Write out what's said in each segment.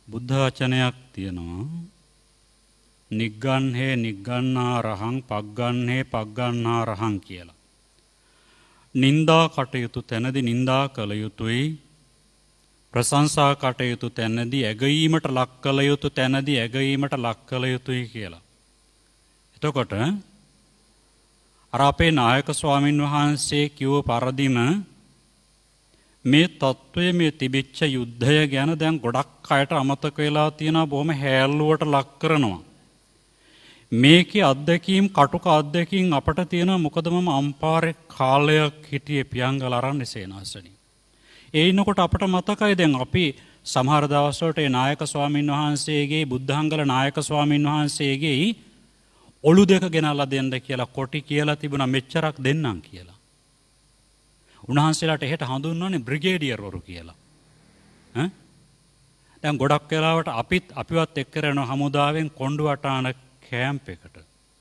බුද්ධ වචනයක් තියෙනවා. නිග්ගන්හේ නිග්ගන්නා රහං පග්ගන්හේ පග්ගන්නා රහං කියලා. නින්දා කටයුතු තැනදී නින්දා කළ යුතුයි. ප්‍රශංසා කටයුතු තැනදී ඇගීමට ලක් කළ යුතු තැනදී ඇගීමට ලක් කළ යුතුයි කියලා. එතකොට අර අපේ නායක ස්වාමින් වහන්සේ කිව්ව පරිදිම මේ තත්වයේ මේ තිබිච්ච යුද්ධය ගැන දැන් ගොඩක් අයට අමතක වෙලා තියෙනවා, බොහොම හැල්ලුවට ලක් කරනවා. මේකේ අත්දැකීම් කටුක අත්දැකීම් අපට තියෙනවා. මොකද මම අම්පාරේ කාලයක් හිටියේ පියංගල අරන්නේ සේනාසනේ. ඒ ඉන්නකොට අපට මතකයි දැන් අපි සමහර දවස්වලට ඒ නායක ස්වාමින් වහන්සේගේ බුද්ධාංගල නායක ස්වාමින් වහන්සේගේ ඔළු දෙක ගෙනල්ලා දෙන්න කියලා කොටි කියලා තිබුණා, මෙච්චරක් දෙන්නම් කියලා. උන්වහන්සේලාට එහෙට හඳුන්වන්නේ බ්‍රිගේඩියර්වරු කියලා. දැන් ගොඩක් වෙලාවට අපිවත් එක්ක කරන හමුදාවෙන් කොණ්ඩුවටාන කැම්ප් එකට.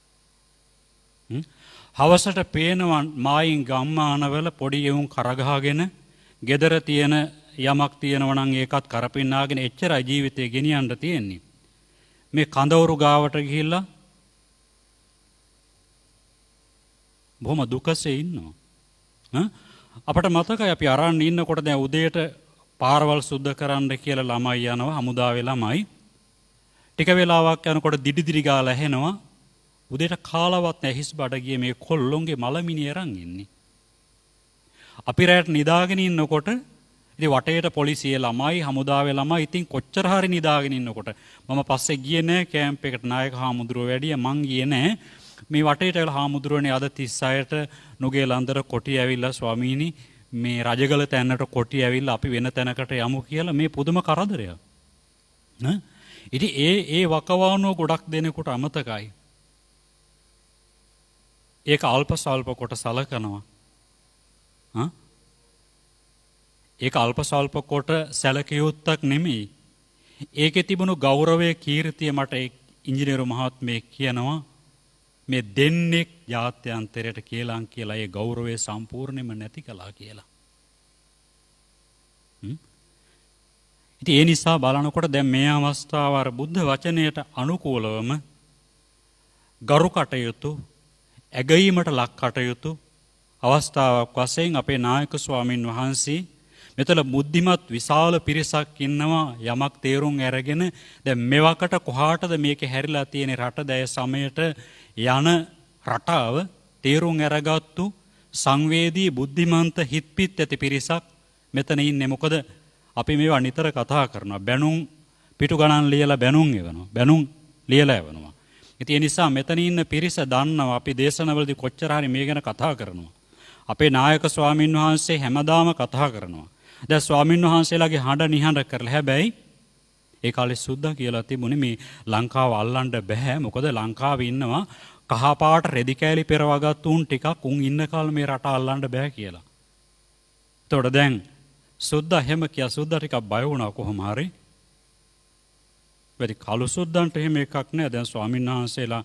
හවසට පේනවා මායින් ගම්මානවල පොඩි එවුන් කරගහගෙන ගෙදර තියෙන යමක් තියෙනවා නම් ඒකත් කරපින්නාගෙන එච්චරයි ජීවිතේ ගෙනියන්න තියෙන්නේ. මේ කඳවුරු ගාවට ගිහිල්ලා බොහොම දුකසේ ඉන්නවා. අපට මතකයි අපි අරන් ඉන්නකොට දැන් උදේට පාරවල් සුද්ධ කරන්න කියලා ළමයි යනවා, හමුදාවේ ළමයි. ටික වෙලාවක් යනකොට දිඩි ගාලා ඇහෙනවා. උදේට කාලවත් නැහැ, හිස් බඩ ගියේ මේ කොල්ලොන්ගේ මලමිණි අරන් ඉන්නේ. අපි රැට නිදාගෙන ඉන්නකොට ඉතින් වටේට පොලිසිය ළමයි, හමුදාවේ ළමයි ඉතින් කොච්චර හරි නිදාගෙන ඉන්නකොට මම පස්සේ ගියේ නෑ කැම්ප් එකට. නායක හාමුදුරුවෝ වැඩිය මං ගියේ නෑ. මේ වටේට ඇවිල්ලා හාමුදුරුවනේ අද 36ට නුගේ ලන්දර කොටි ඇවිල්ලා ස්වාමීනි මේ රජගල තැන්නට කොටි ඇවිල්ලා අපි වෙන තැනකට යමු කියලා මේ පුදුම කරදරයක්. ඉතින් ඒ වකවානුව ගොඩක් දෙනෙකුට අමතකයි. ඒක අල්ප සල්ප කොට සලකනවා. ඒක අල්ප සල්ප කොට සැලකියුත්තක් නෙමෙයි. ඒකේ තිබුණු ගෞරවයේ කීර්තිය මට ඉංජිනේරු මහත්මයෙක් කියනවා මේ දෙන්නෙක් ජාත්‍යන්තරයට කියලා ඒ ගෞරවය සම්පූර්ණයෙන්ම නැති කළා කියලා. ඉතින් ඒ නිසා බලනකොට දැන් මේ අවස්ථාව අර බුද්ධ වචනයට අනුකූලවම ගරු කටයුතු, ඇගීමට ලක් කටයුතු අවස්ථාවක් වශයෙන් අපේ නායක ස්වාමින් වහන්සේ මෙතන බුද්ධිමත් විශාල පිරිසක් ඉන්නවා යමක් තේරුම් අරගෙන දැන් මෙවකට කොහාටද මේක හැරිලා තියෙන රට දැය සමයට යන රටාව තේරුම් අරගත්තු සංවේදී බුද්ධිමන්ත හිත්පිත් ඇති පිරිසක් මෙතන ඉන්නේ. මොකද අපි මේවා නිතර කතා කරනවා. බැනුම් පිටු ගණන් ලියලා බැනුම් එවනවා. බැනුම් ලියලා එවනවා. ඉතින් ඒ නිසා මෙතන ඉන්න පිරිස දන්නවා අපි දේශනවලදී කොච්චර හරි මේ ගැන කතා කරනවා. අපේ නායක ස්වාමින් වහන්සේ හැමදාම කතා කරනවා. දැන් ස්වාමින් වහන්සේලාගේ හඬ නිහඬ කරලා හැබැයි ඒ කාලේ සුද්දා කියලා තිබුණේ මේ ලංකාව අල්ලන්න බෑ. මොකද ලංකාවේ ඉන්නවා කහපාට රෙදි කෑලි පෙරවගත්තු උන් ටිකක් උන් ඉන්න කාලේ මේ රට අල්ලන්න බෑ කියලා. එතකොට දැන් සුද්දා හැම කියා සුද්දා ටිකක් බය වුණා කොහොම හරි. වැඩි කළු සුද්දන්ට එහෙම එකක් නෑ. දැන් ස්වාමීන් වහන්සේලා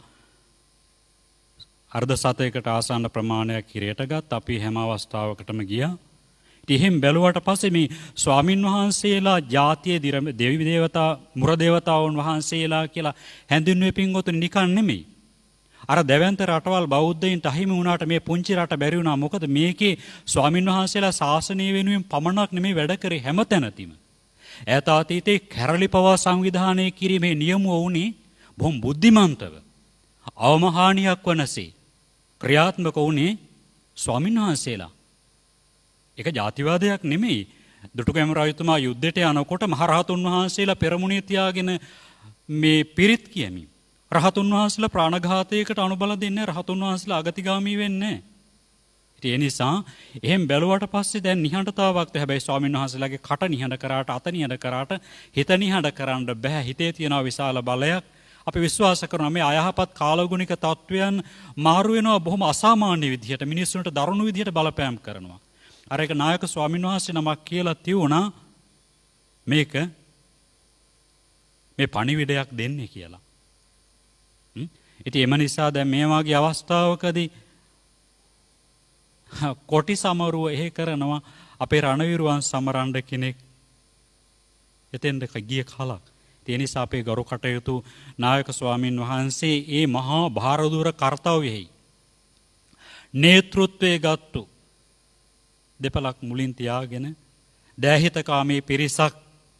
අර්ධ සතයකට ආසන්න ප්‍රමාණයක් කිරයට ගත්. අපි හැම අවස්ථාවකටම ගියා. ඉතින් බැලුවට පස්සේ මේ ස්වාමින් වහන්සේලා ජාතියේ දෙවි දේවතා මුර දේවතාවුන් වහන්සේලා කියලා හැඳින්වුවේ පින්වතුනි නිකන් නෙමෙයි. අර දැවැන්ත රටවල් බෞද්ධයින්ට අහිමි වුණාට මේ පුංචි රට බැරි වුණා. මොකද මේකේ ස්වාමින් වහන්සේලා ශාසනය වෙනුවෙන් පමණක් නෙමෙයි වැඩ කරේ හැමතැනදීම. ඈත අතීතයේ කැරලි පවා සංවිධානය කිරීමේ නියමුව වුණේ බොහොම බුද්ධිමන්තව අවමහානියක් වනසේ ක්‍රියාත්මක වුණේ ස්වාමින් වහන්සේලා. ඒක ජාතිවාදයක් නෙමෙයි. දුටුගැමුණු රජතුමා යුද්ධයට යනකොට මහරහතුන් වහන්සේලා පෙරමුණේ තියාගෙන මේ පිරිත් කියමින් රහතුන් වහන්සේලා ප්‍රාණඝාතයකට අනුබල දෙන්නේ, රහතුන් වහන්සේලා අගතිගාමී වෙන්නේ නැහැ. ඒ නිසා එහෙන් බැලුවට පස්සේ දැන් නිහඬතාවක්. හැබැයි ස්වාමීන් වහන්සේලාගේ කට නිහඬ කරාට අත නිහඬ කරාට හිත නිහඬ කරන්න බෑ. හිතේ තියෙන විශාල බලයක්. අපි විශ්වාස කරනවා මේ අයහපත් කාලගුණික තත්වයන් මාරු වෙනවා බොහොම අසාමාන්‍ය විදිහට, මිනිස්සුන්ට දරුණු විදිහට බලපෑම් කරනවා. අර එක නායක ස්වාමීන් වහන්සේ නමක් කියලා තියුණා මේක මේ පණිවිඩයක් දෙන්නේ කියලා. ඉතින් එම නිසා දැන් මේ වගේ අවස්ථාවකදී කොටි සමරුව එහෙ කරනවා අපේ රණවිරුවන් සමරන්න කෙනෙක් එතෙන්ද ගිය කලක්. ඒ නිසා අපේ ගරු කටයුතු නායක ස්වාමින් වහන්සේ ඒ මහා භාරදූර කාර්යයෙහි නේතෘත්වයේ ගත්තු දෙපළක් මුලින් තියාගෙන දෑහිතකාමී පිරිසක්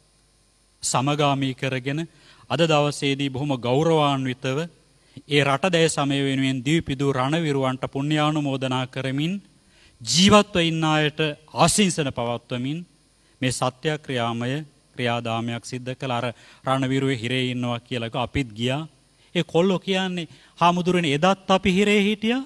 සමගාමී කරගෙන අද දවසේදී බොහොම ගෞරවාන්විතව ඒ රට දැය සමය වෙනුවෙන් දීපිදු රණවිරුවන්ට පුණ්‍යානුමෝදනා කරමින් ජීවත්ව ඉන්න අයට ආශිංසන පවත්වමින් මේ සත්‍යක්‍රියාමය ක්‍රියාදාමයක් සිද්ධ කළ අර රණවිරුවේ හිරේ ඉන්නවා කියලා අපිත් ගියා. ඒ කොල්ලෝ කියන්නේ හාමුදුරනේ එදත් අපි හිරේ හිටියා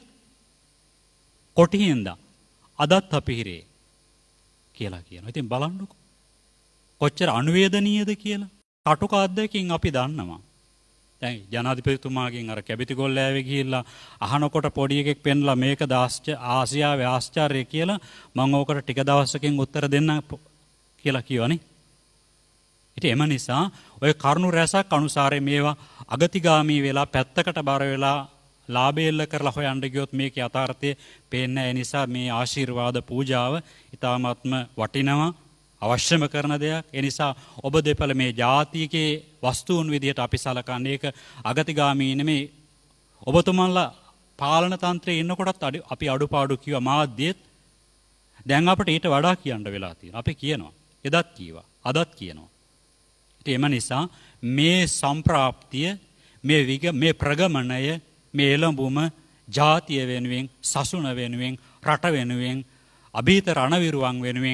කොටියෙන්ද අදත් අපි හිරේ කියලා කියනවා. ඉතින් බලන්නකො කොච්චර අනුවේදනීයද කියලා. කටුක අද්දකින් අපි දන්නවා. දැන් ජනාධිපතිතුමාගෙන් අර කැබිති ගොල්ලෑවේ ගිහිල්ලා අහනකොට පොඩි එකෙක් පෙන්ලා මේක ආසියාවේ ආශ්චර්යය කියලා මම ඕකට ටික දවසකින් උත්තර දෙන්න කියලා කියවනේ. ඉතින් එම නිසා ඔය කරුණු රැසක් අනුසාරයෙන් මේවා අගතිගාමී වෙලා පැත්තකට බර වෙලා ලාභෙල්ල කරලා හොයන්න ගියොත් මේකේ යථාර්ථය පේන්නේ නැහැ. ඒ නිසා මේ ආශිර්වාද පූජාව ඊ타මාත්ම වටිනවා අවශ්‍යම කරන දෙයක්. ඒ නිසා ඔබ දෙපළ මේ ජාතිකේ වස්තුන් විදිහට අපි සලකන්නේ ඒක අගතිගාමී නෙමේ. ඔබතුමන්ලා පාලන තන්ත්‍රයේ ඉන්නකොටත් අපි අඩුපාඩු කිව්වා මාධ්‍යෙත්. දැන් අපිට ඊට වඩා කියන්න වෙලා තියෙනවා. අපි කියනවා. එදත් කීවා. අදත් කියනවා. ඉතින් එම නිසා මේ සම්ප්‍රාප්තිය මේ ප්‍රගමණය මේ එළඹුම ජාතිය වෙනුවෙන් සසුන වෙනුවෙන් රට වෙනුවෙන් අභීත රණවිරුවන් වෙනුවෙන්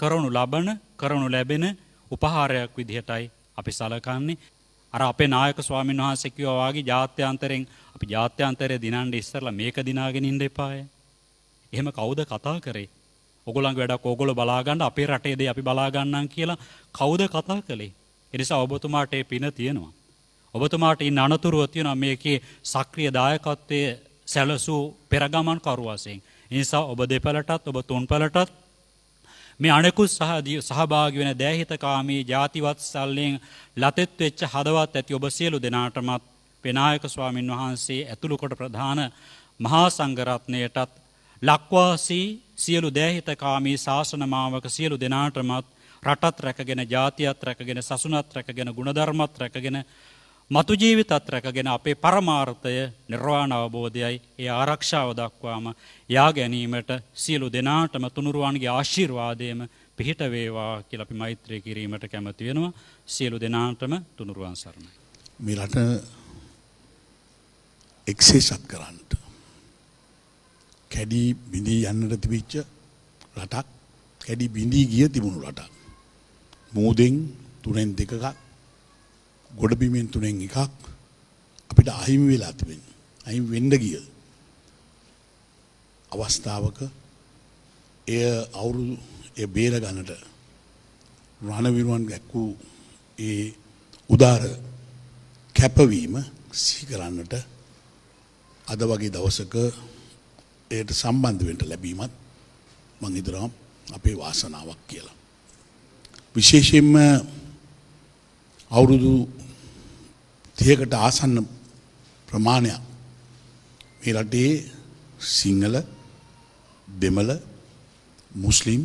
කරනු ලැබෙන උපහාරයක් විදිහටයි අපි සලකන්නේ. අර අපේ නායක ස්වාමීන් වහන්සේ කිව්වා වගේ ජාත්‍යන්තරයෙන් අපි ජාත්‍යන්තරයේ දිනන්න ඉස්සරලා මේක දිනාගෙන ඉන්න එපාය. එහෙම කවුද කතා කරේ? ඔයගොල්ලන්ගේ වැඩක් ඕගොල්ලෝ බලා ගන්න අපේ රටේ දේ අපි බලා ගන්නම් කියලා කවුද කතා කළේ? ඒ නිසා ඔබතුමාට ඒ පින තියෙනවා. ඔබතුමාට ඉන්න අනතුරුව තියෙනවා මේකේ සක්‍රීය දායකත්වයේ සැලසූ පෙරගමන් කරු වශයෙන්. ඒ නිසා ඔබ දෙපළටත් ඔබ තුන්පළටත් මේ අනෙකුත් සහභාගී වෙන දෑහිතකාමී ජාතිවත් සල්ලෙන් ලතෙත් වෙච්ච හදවත් ඇති ඔබ සියලු දෙනාටමත් විනායක ස්වාමින් වහන්සේ ඇතුළු කොට ප්‍රධාන මහා සංඝරත්නයටත් ලක්වාසී සියලු දෑහිතකාමී ශාසන මාවක සියලු දෙනාටමත් රටත් රැකගෙන ජාතියත් රැකගෙන සසුනත් රැකගෙන ගුණධර්මත් රැකගෙන මතු ජීවිතත් රැකගෙන අපේ පරමාර්ථය නිර්වාණ අවබෝධයයි ඒ ආරක්ෂාව දක්වාම යා ගැනීමට සියලු දෙනාටම තුනුරුවන්ගේ ආශිර්වාදයම පිහිට වේවා කියලා අපි මෛත්‍රී කිරීමට කැමති වෙනවා. සියලු දෙනාටම තුනුරුවන් සරණයි. මේ රට එක්සේසත් කරන්න කැඩී බිඳී යන්නට තිබිච්ච රටක්, කැඩී බිඳී ගිය තිබුණු රටක්. මූදෙන් 3න් 2ක් ගොඩබිමෙන් 3න් 1ක් අපිට අහිමි වෙලා තිබෙනවා. අහිමි වෙන්න ගිය අවස්ථාවක ඒ බේර ගන්නට රණවිරුවන් ගැක්කූ ඒ උදාර කැපවීම සිහි කරන්නට අද වගේ දවසක ඒට සම්බන්ධ වෙන්න ලැබීමත් මම හිතනවා අපේ වාසනාවක් කියලා. විශේෂයෙන්ම අවුරුදු 30කට ආසන්න ප්‍රමාණයක් මේ රටේ සිංහල, දෙමළ, මුස්ලිම්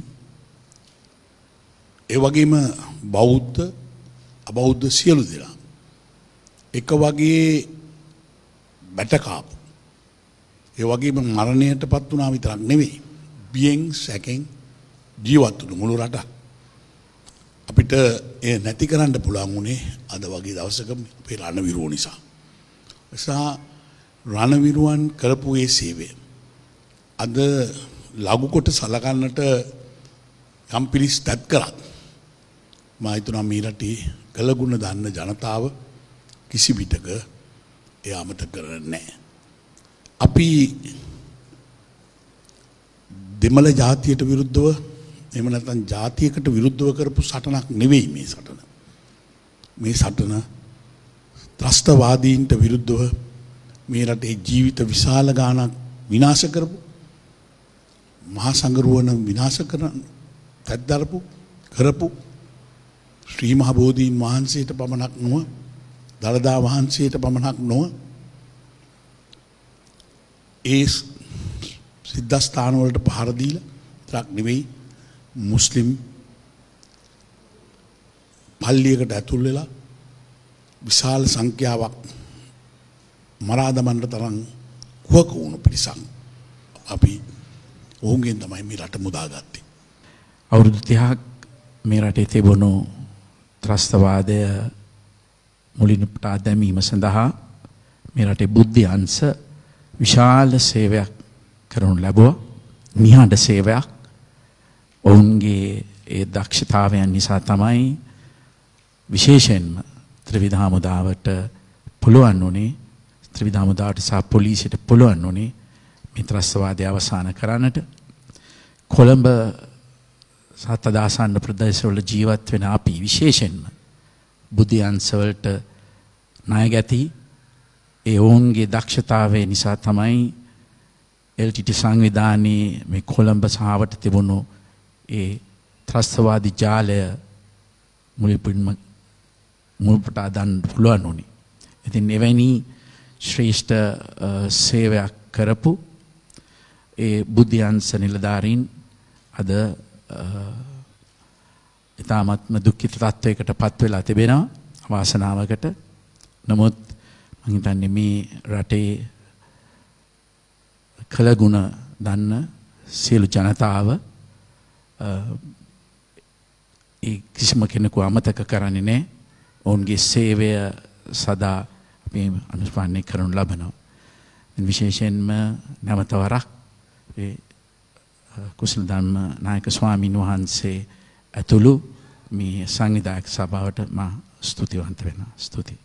ඒ වගේම බෞද්ධ, අබෞද්ධ සියලු දෙනා එක වගේ බැටකාපු ඒ වගේම මරණයටපත් වුණා විතරක් නෙවෙයි බියෙන් සැකෙන් ජීවත් වුණු මුළු රටක් අපිට ඒ නැති කරන්න පුළුවන් උනේ අද වගේ දවසක අපේ රණවිරුවෝ නිසා. නිසා රණවිරුවන් කරපු ඒ සේවය අද ලඝු කොට සලකන්නට යම් පිළිස් තත් කරත් මම හිතනවා මේ රටේ කළගුණ දන්න ජනතාව කිසි විටක ඒ අමතක කරන්නේ නැහැ. අපි දෙමළ ජාතියට විරුද්ධව එහෙම නැත්නම් ජාතියකට විරුද්ධව කරපු සටනක් නෙවෙයි මේ සටන. මේ සටන ත්‍රස්තවාදීන්ට විරුද්ධව මේ රටේ ජීවිත විශාල ගාණක් විනාශ කරපු මහා සංඝරුවන විනාශ කරන තත්දරපු කරපු ශ්‍රී මහ බෝධීන් වහන්සේට පමණක් නොව දළදා වහන්සේට පමණක් නොව ඒ සිද්ධාස්ථාන වලට පහර දීලා තරක් නෙවෙයි මුස්ලිම් පල්ලියකට ඇතුල් වෙලා විශාල සංඛ්‍යාවක් මරා දමන්න තරම් කුහක වුණු පිරිසක් අපි ඔවුන්ගෙන් තමයි මේ රට මුදාගත්තේ. අවුරුදු 30ක් මේ රටේ තිබුණු ත්‍රස්තවාදය මුලින්ම දැමීම සඳහා මේ රටේ බුද්ධි අංශ විශාල සේවයක් කරනු ලැබුවා. නිහඬ සේවයක්. ඔවුන්ගේ ඒ දක්ෂතාවයන් නිසා තමයි විශේෂයෙන්ම ත්‍රිවිධ හමුදාවට පුළුවන් වුණේ, ත්‍රිවිධ හමුදාවට සහ පොලිසියට පුළුවන් වුණේ මේ ත්‍රස්තවාදය අවසන් කරන්නට. කොළඹ සතදාසන්න ප්‍රදේශවල ජීවත් වෙන අපි විශේෂයෙන්ම බුද්ධි අංශවලට ණය ගැති ඒ ඔවුන්ගේ දක්ෂතාවය නිසා තමයි LTT සංවිධානයේ මේ කොළඹ සහවට තිබුණු ඒ ත්‍රස්තවාදී ජාලය මුල්පට අදන් පුළුවන් වුණේ. ඉතින් එවැනි ශ්‍රේෂ්ඨ සේවයක් කරපු ඒ බුද්ධි අංශ නිලධාරීන් අද ඉතාමත්ම දුක්ඛිත තත්වයකට පත් වෙලා තිබෙනවා වාසනාවකට. නමුත් මම හිතන්නේ මේ රටේ කළගුණ දන්න සියලු ජනතාව ඒ කිසිම කෙනෙකු අමතක කරන්නේ නැහැ. ඔවුන්ගේ සේවය සදා අපි අනුස්මරණය කරනු ලබනවා. විශේෂයෙන්ම නැවත වරක් ඒ කුසල ධම්ම නායක ස්වාමීන් වහන්සේ ඇතුළු මේ සංවිධායක සභාවට මා ස්තුතිවන්ත වෙනවා. ස්තුතියි.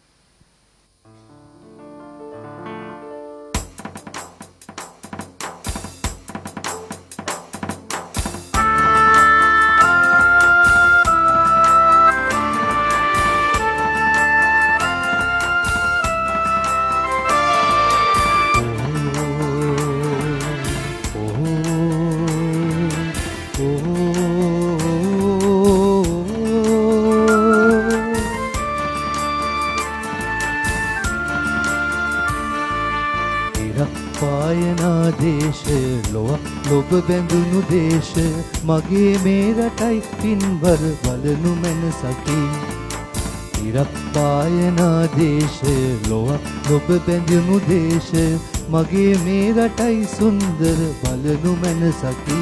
බැඳුණු දේශ මගේ මේ රටයි පින්වර බලනු මැනසකි. ඉරක් පායනා දේශ ලොව ඔබ බැඳුණු දේශ මගේ මේ රටයි සුන්දර බලනු මැනසකි.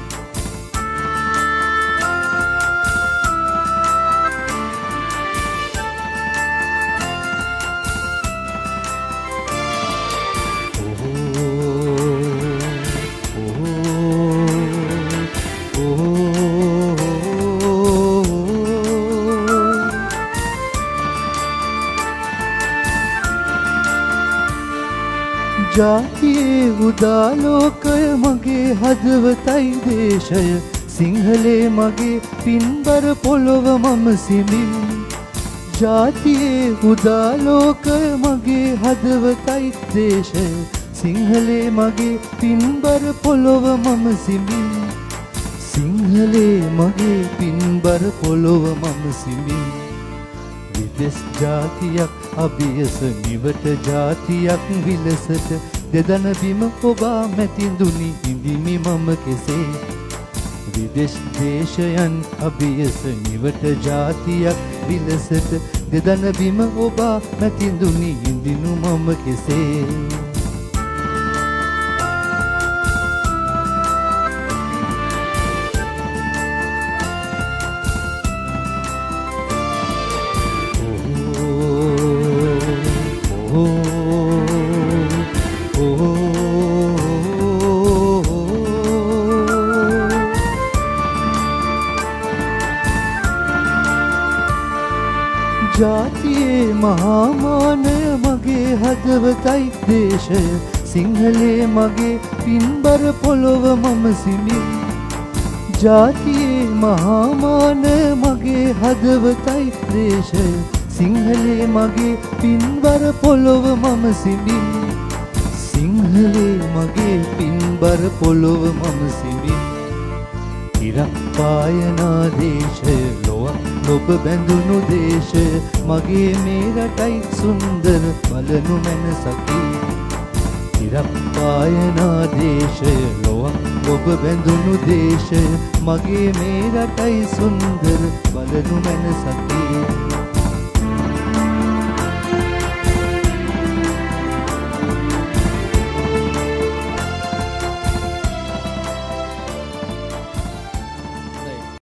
ජාතියේ උදාලෝකය මගේ හදවතයි දේශය සිංහලේ මගේ පින්බර පොළොව මම සිඹින්. ජාතියේ උදාලෝකය මගේ හදවතයි දේශය සිංහලේ මගේ පින්බර පොළොව මම සිඹින්. සිංහලේ මගේ පින්බර පොළොව මම සිඹින්. විදෙස් ජාතියක් අභියස නිවට ජාතියක් විලසට දෙදන බිම ඔබා මැතිඳුනි ඉඳිමි මම කෙසේ. විදෙස් දේශයන් අභියස නිවට ජාතියක් විලසට දෙදන බිම ඔබා මැතිඳුනි ඉඳිනු මම කෙසේ. ජාතියේ මහාමානය මගේ හදවතයි දේශය සිංහලේ මගේ පින්බර පොළොව මම සිඹින්. ජාතියේ මහාමානය මගේ හදවතයි දේශය සිංහලේ මගේ පින්බර පොළොව මම සිඹින්. සිංහලේ මගේ පින්බර පොළොව මම සිඹින්. ඉරක් පායනා දේශය ඔබ බැඳුණු දේශ මගේ මේ රටයි සුන්දර බලනු මැනසකි. ඉරක් පායනා දේශය ඔබ බැඳුණු දේශ මගේ මේ රටයි සුන්දර බලනු මැනසකි.